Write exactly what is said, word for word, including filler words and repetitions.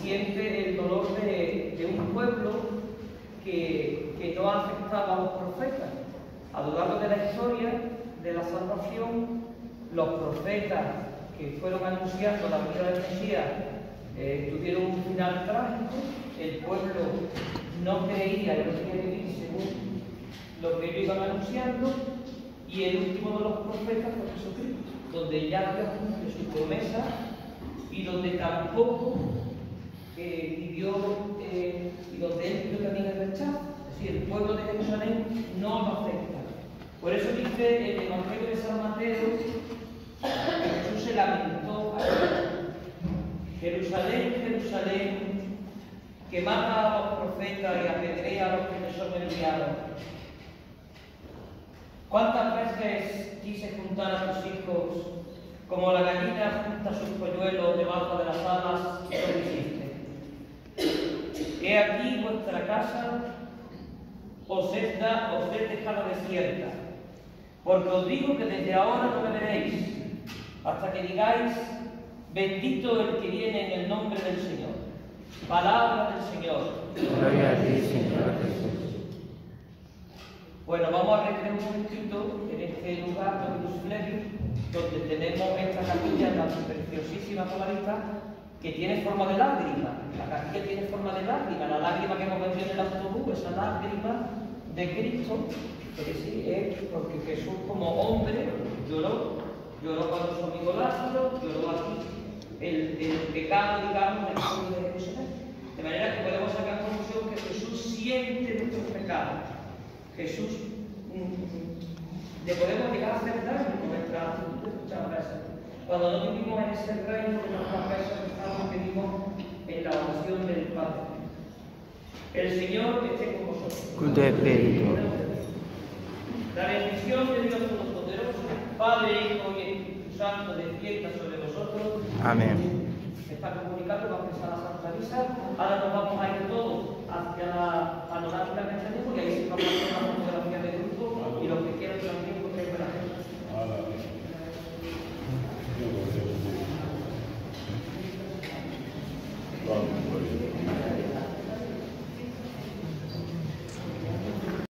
siente el dolor de, de un pueblo que, que no aceptaba a los profetas. A lo largo de la historia de la salvación, los profetas que fueron anunciando la venida del Mesías eh, tuvieron un final trágico. El pueblo no creía y no quería vivir según lo que ellos iban anunciando, y el último de los profetas fue Jesucristo, donde ya Dios cumple su promesa y donde tampoco eh, vivió eh, y donde él vivió también el rechazo. Es decir, el pueblo de Jerusalén no lo acepta. Por eso dice el Evangelio de San Mateo que Jesús se lamentó allí. Jerusalén, Jerusalén, que mata a los profetas y apedrea a los que me son enviados. ¿Cuántas veces quise juntar a tus hijos como la gallina junta sus polluelos debajo de las alas y no lo hiciste? He aquí vuestra casa os es, da, os es dejada desierta, porque os digo que desde ahora no me veréis, hasta que digáis, bendito el que viene en el nombre del Señor. Palabra del Señor. Gloria a ti, Señor Jesús. Bueno, vamos a recrear un momentito en este lugar de Luz Flevi, donde tenemos esta capilla tan preciosísima por la vista, que tiene forma de lágrima. La capilla tiene forma de lágrima, la lágrima que hemos vendido en el autobús, esa lágrima de Cristo, que sí es porque Jesús como hombre lloró, lloró cuando su amigo Lázaro, lloró aquí el, el pecado, digamos, del pueblo de Jerusalén. De manera que podemos sacar conclusión que Jesús siente nuestros pecados. Jesús mm, le podemos llegar a hacer daño con nuestra actitud muchas veces. Cuando no vivimos en ese reino de nuestras veces, estamos que vivimos en la oración del Padre. El Señor esté con vosotros. Con tu espíritu. La bendición de Dios Todopoderoso, Padre, Hijo y Espíritu Santo, descienda sobre vosotros. Amén. Está comunicado, va a empezar la Santa Misa. Ahora nos vamos a ir todos hacia la panorámica que tenemos y ahí se va a hacer una fotografía de grupo y los que quieran también porque es verdad. Vamos.